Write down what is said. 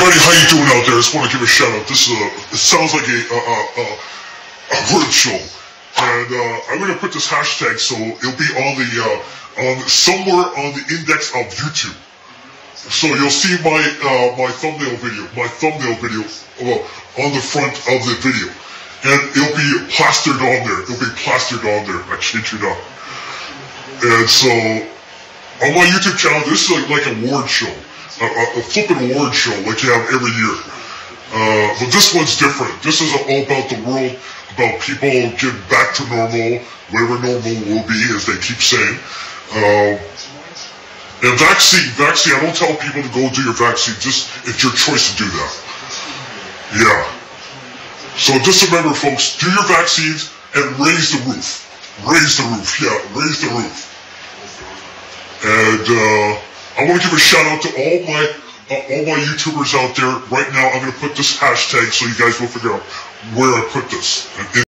everybody, how you doing out there? I just want to give a shout out. This is it sounds like a word show, and I'm gonna put this hashtag so it'll be on the somewhere on the index of YouTube. So you'll see my my thumbnail video on the front of the video, and it'll be plastered on there. It'll be plastered on there. I kid you not. And so on my YouTube channel, this is like a award show. A flippin' award show like you have every year. But this one's different. This is all about the world, about people getting back to normal, whatever normal will be, as they keep saying. And vaccine, I don't tell people to go do your vaccine, just it's your choice to do that. Yeah. So just remember, folks, do your vaccines and raise the roof. Raise the roof, yeah, raise the roof. And I want to give a shout out to all my YouTubers out there. Right now, I'm going to put this hashtag so you guys will figure out where I put this.